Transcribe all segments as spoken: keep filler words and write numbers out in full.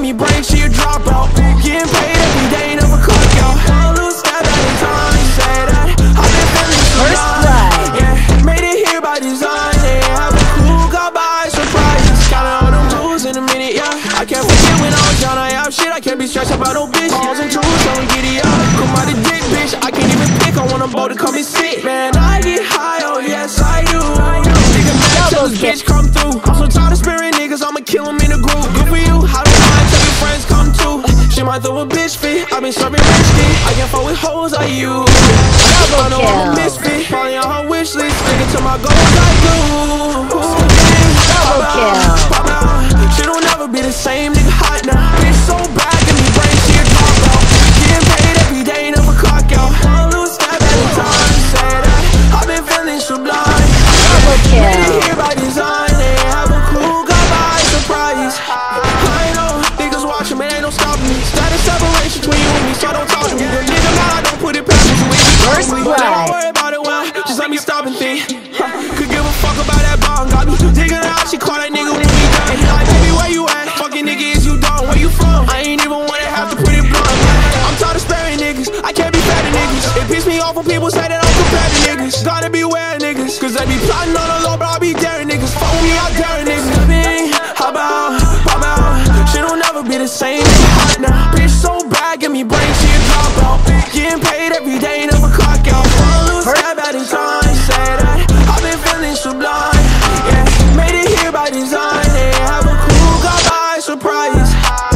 me brain, she a dropout. Getting paid every day, never clock out. One little step at a time, say that I've been feeling so First blind. blood. Yeah, made it here by design. Yeah, have a cool, got by surprise. Counting all them rules in a minute, yeah. I can't forget when I was down, I have shit. I can't be stressed about no bitch. Balls and tools, so we get it up. Come out the dick, bitch. I can't even pick. I want a boat to come and sit. Man, I get high, oh yes I do. Nigga mad till this bitch come through. I'm so tired of sparing niggas, I'ma kill them in a group. Good for you, how do I tell your friends come too? She might throw a bitch fit. I've been serving rich dick. I can't fuck with hoes like you. I know I'm a misfit. Falling on her wish list. Sticking to my goals like glue. Double kill. Pop out. She don't never be the same, nigga hot now. Bitch so bad, give me brain, she a dropout. Getting paid every day, never clock out. One little step at a time, say that I've been feeling sublime. Double kill. Made it here by design, they have a cool, got by surprise. I know, niggas watching, man, ain't no stopping me. Status separation between you and me, so don't talk to me. The nigga mad, I don't put it past me. First blood. Don't worry about it, well, just let me stop and think. Could give a fuck about that bong, got me digging out, she call that nigga when we done. Like, baby, where you at? Fucking nigga, is you done? Where you from? I ain't even wanna have to put it blunt. I'm tired of sparing niggas, I can't be fat niggas. It pisses me off when people say that I'm compared to niggas. Gotta beware niggas, cause they be plotting on the low, but I be daring niggas. Fuck with me, I dare niggas. Living, how about, pop out. She don't never be the same, nigga hot now. Bitch so bad, give me brain, she a dropout. Getting paid every day, never clock out. One little step at a time, say that I've been feeling sublime. Yeah, made it here by design. They have a cool, got by surprise.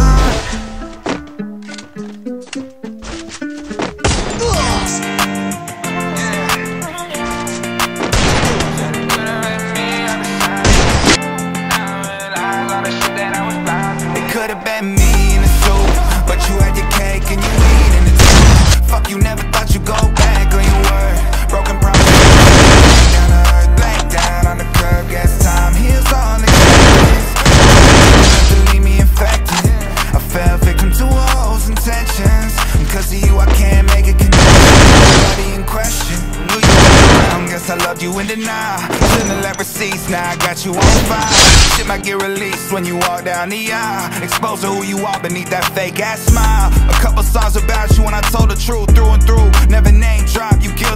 It could have been me in the soup, but you had your cake and you eat in the tube. Fuck, you never thought you'd go back on your word. Broken promises, down to earth, black down on the curb. Guess time heals all experience. To leave me infected, I fell victim to all those intentions. Cause of you I can't make a connection. Nobody in question, knew you were around. Guess I loved you in denial. Shouldn't have left receipts, now I got you on fire. Shit might get released when you walk down the aisle. Exposed to who you are beneath that fake ass smile. A couple songs about you and I told the truth through and through. Never name drop, you killed